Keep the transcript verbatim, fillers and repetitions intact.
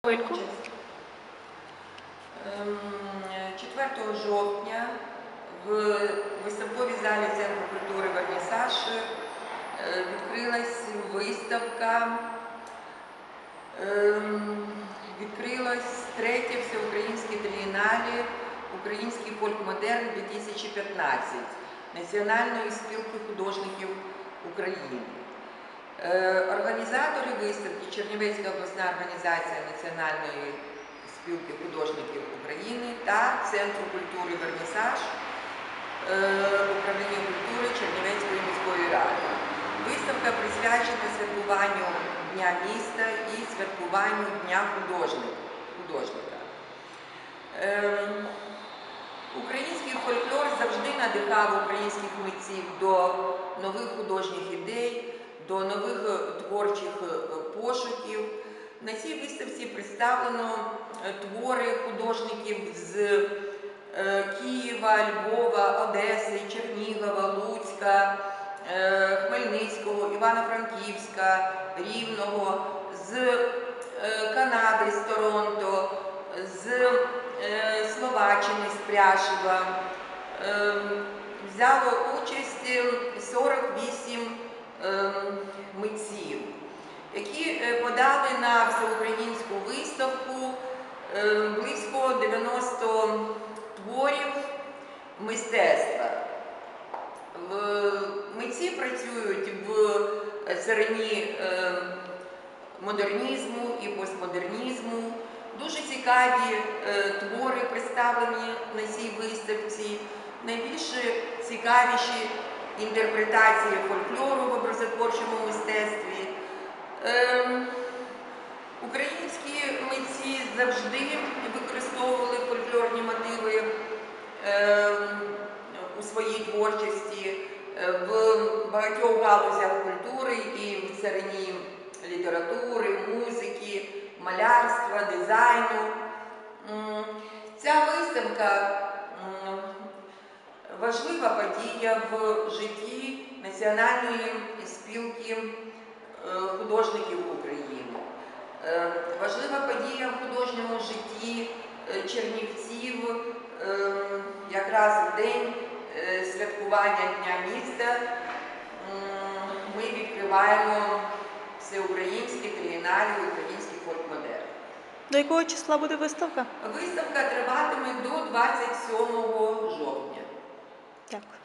четвертого жовтня в виставковій залі Центру культури «Вернісаж» відкрилась виставка, відкрилась третє всеукраїнське трієнале «Український фольк-модерн дві тисячі п'ятнадцять» Національної спілки художників України. Організатори виставки – Чернівецька обласна організація Національної спілки художників України та Центру культури «Вернісаж» Управління культури Чернівецької міської ради. Виставка присвячена святкуванню Дня міста і святкуванню Дня художника. Український фольклор завжди надихав українських митців до нових художніх ідей, до нових творчих пошуків. На цій виставці представлено твори художників з Києва, Львова, Одеси, Чернігова, Луцька, Хмельницького, Івано-Франківська, Рівного, з Канади, з Торонто, з Словаччини, з Пряшева. Взяло участь сорок вісім митців, які подали на всеукраїнську виставку близько дев'яноста творів мистецтва. Митці працюють в царині модернізму і постмодернізму. Дуже цікаві твори представлені на цій виставці. Найбільш цікавіші інтерпретації фольклору в образотворчому мистецтві. Українські митці завжди використовували фольклорні мотиви у своїй творчості в багатьох галузях культури і в царині літератури, музики, малярства, дизайну. Ця виставка важлива подія в житті Національної спілки художників України. Важлива подія в художньому житті чернівців якраз в день святкування Дня міста ми відкриваємо всеукраїнське трієнале «Український фольк-модерн». До якого числа буде виставка? Виставка триватиме до двадцять сьомого жовтня. Дякую.